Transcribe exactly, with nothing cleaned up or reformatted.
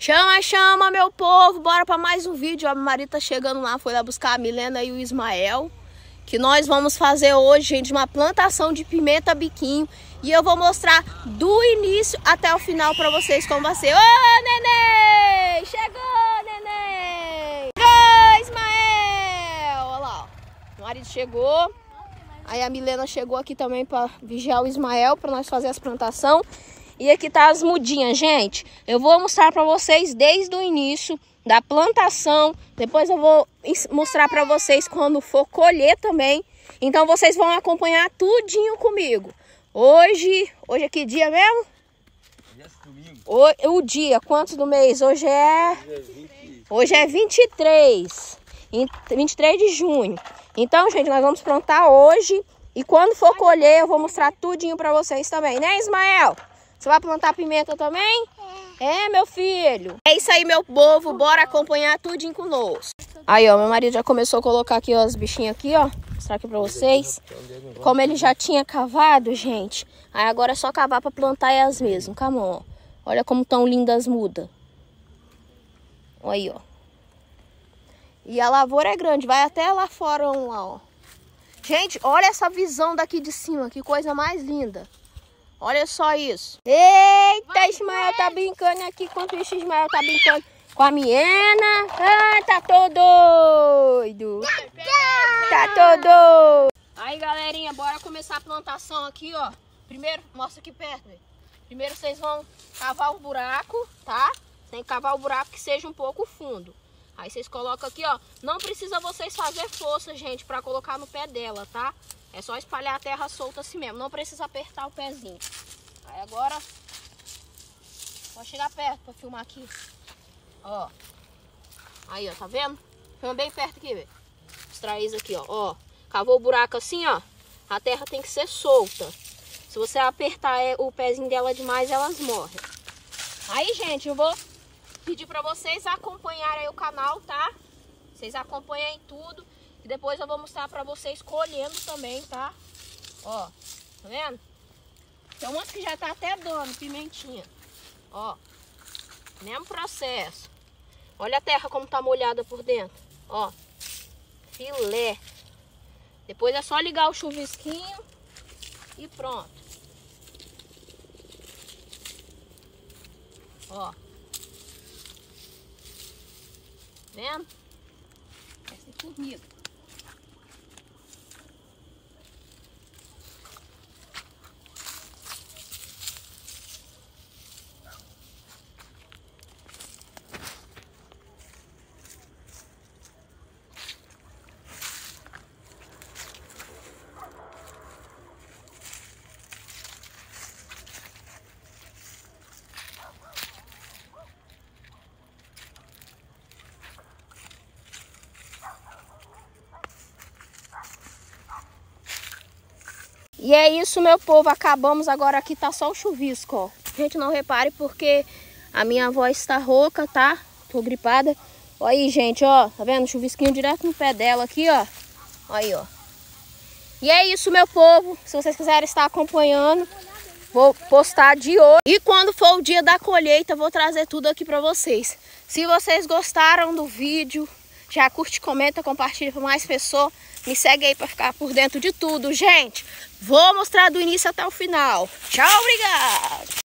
Chama, chama, meu povo, bora para mais um vídeo. A Maria tá chegando lá, foi lá buscar a Milena e o Ismael. Que nós vamos fazer hoje, gente, uma plantação de pimenta biquinho. E eu vou mostrar do início até o final para vocês como vai ser. Ô, neném! Chegou, neném! Chegou, Ismael! Olha lá, ó. O marido chegou. Aí a Milena chegou aqui também para vigiar o Ismael, para nós fazer as plantações. E aqui tá as mudinhas, gente. Eu vou mostrar para vocês desde o início da plantação. Depois eu vou mostrar para vocês quando for colher também. Então vocês vão acompanhar tudinho comigo. Hoje, hoje é que dia mesmo? O, o dia, quantos do mês? Hoje é... Hoje é vinte e três. vinte e três de junho. Então, gente, nós vamos plantar hoje. E quando for colher, eu vou mostrar tudinho para vocês também. Né, Ismael? Você vai plantar pimenta também? É. É, meu filho. É isso aí, meu povo. Bora acompanhar tudinho conosco. Aí, ó, meu marido já começou a colocar aqui, ó, as bichinhas aqui, ó. Vou mostrar aqui pra vocês. Como ele já tinha cavado, gente. Aí agora é só cavar pra plantar elas mesmo. Calma, ó. Olha como tão lindas as mudas. Aí, ó. E a lavoura é grande. Vai até lá fora, um lá, ó. Gente, olha essa visão daqui de cima. Que coisa mais linda. Olha só isso. Eita, vai, Ismael vai. Tá brincando aqui. Enquanto isso, Ismael tá brincando com a Miena. Ah, tá todo doido. Tá todo doido. Aí, galerinha, bora começar a plantação aqui, ó. Primeiro, mostra aqui perto, velho. Primeiro vocês vão cavar o buraco, tá? Tem que cavar o buraco que seja um pouco fundo. Aí vocês colocam aqui, ó. Não precisa vocês fazer força, gente, pra colocar no pé dela, tá? É só espalhar a terra solta assim mesmo. Não precisa apertar o pezinho. Aí agora... Vou chegar perto pra filmar aqui. Ó. Aí, ó. Tá vendo? Filma bem perto aqui, velho. Mostrar isso aqui, ó. Ó. Cavou o buraco assim, ó. A terra tem que ser solta. Se você apertar o pezinho dela demais, elas morrem. Aí, gente, eu vou pedir pra vocês acompanharem o canal, tá? Vocês acompanhem tudo. E depois eu vou mostrar pra vocês colhendo também, tá? Ó, tá vendo? Tem umas que já tá até dando, pimentinha. Ó, mesmo processo. Olha a terra como tá molhada por dentro. Ó, filé. Depois é só ligar o chuvisquinho e pronto. Ó. Vendo? Parece formiga. E é isso, meu povo. Acabamos agora aqui, tá só o chuvisco, ó. Gente, não repare porque a minha voz está rouca, tá? Tô gripada. Olha aí, gente, ó. Tá vendo? Chuvisquinho direto no pé dela aqui, ó. Aí, ó. E é isso, meu povo. Se vocês quiserem estar acompanhando, vou postar de hoje. E quando for o dia da colheita, vou trazer tudo aqui pra vocês. Se vocês gostaram do vídeo, já curte, comenta, compartilha para mais pessoas. Me segue aí para ficar por dentro de tudo, gente. Vou mostrar do início até o final. Tchau, obrigado!